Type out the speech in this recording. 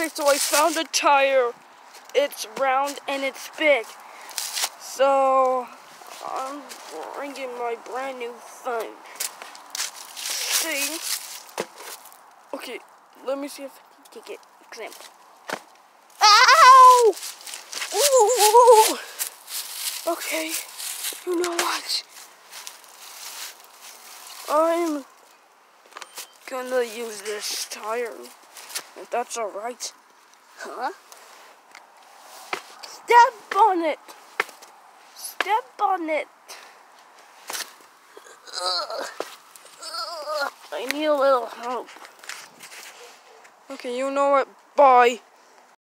Okay, so I found a tire. It's round and it's big. So I'm bringing my brand new phone. See? Okay, let me see if I can take it. Example. Ow! Ooh! Okay, you know what? I'm gonna use this tire, if that's alright. Huh? Step on it! Step on it! I need a little help. Okay, you know what? Bye.